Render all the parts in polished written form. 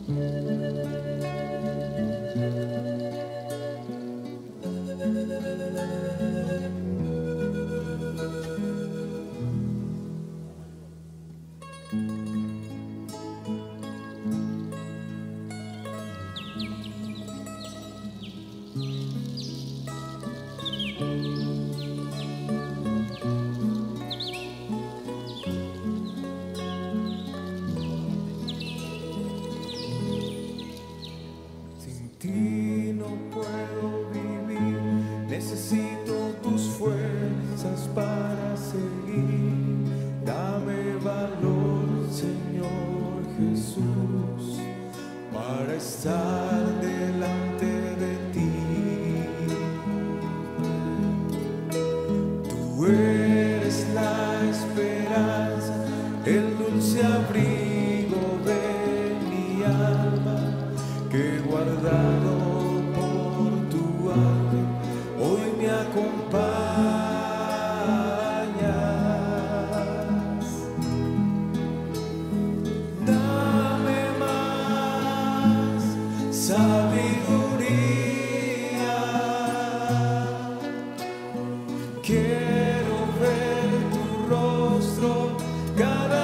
Necesito tus fuerzas para seguir. Dame valor, Señor Jesús, para estar delante de ti. Tú eres la esperanza, el dulce abrigo de mi alma, que he guardado por tu ángel hoy me acompañas. Dame más sabiduría, quiero ver tu rostro cada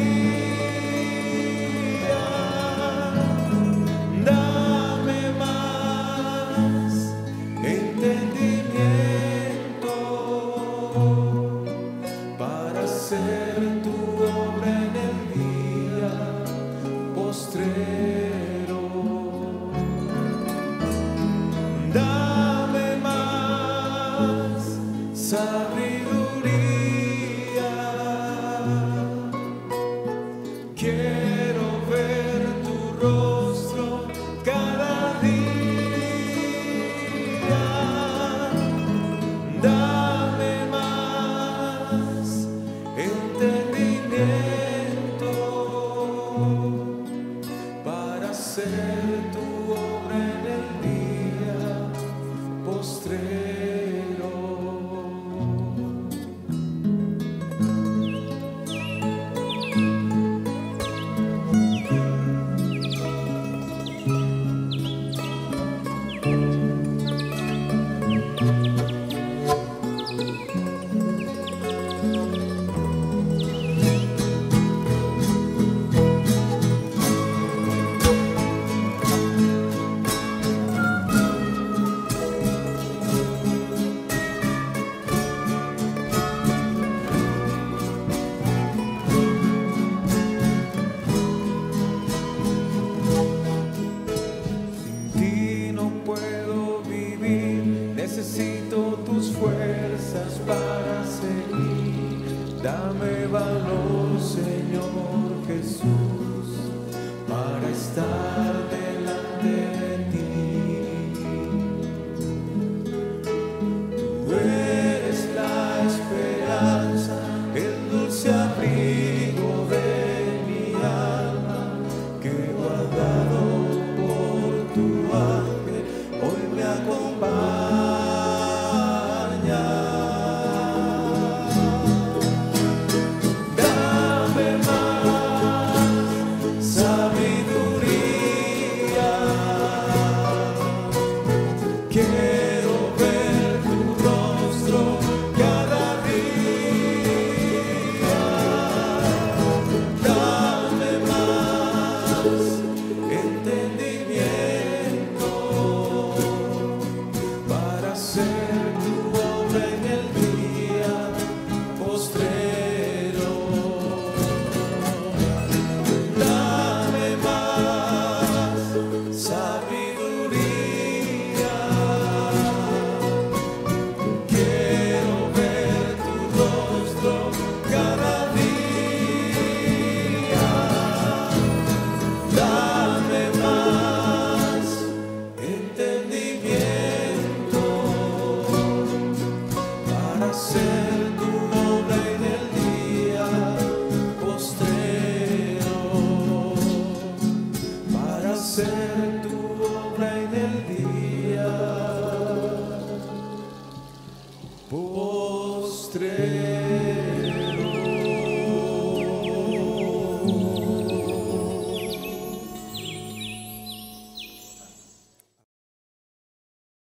día. Dame más entendimiento para hacer tu obra en el día postrero. Dame más sabiduría, quiero ver tu rostro cada día. Dame más entendimiento para hacer tu obra en el día postrero. Necesito tus fuerzas para seguir. Dame valor, Señor Jesús, para estar delante de ti. Tú eres la esperanza, el dulce abrigo de mi alma, que he guardado por tu ángel hoy me acompaña. Quiero ver tu rostro cada día. Dame más entendimiento para hacer tu obra en el día postrero. Dame más sabiduría, quiero ver tu rostro cada día. Dame más entendimiento para hacer tu obra en el día postrero, para hacer tu obra en el día postrero.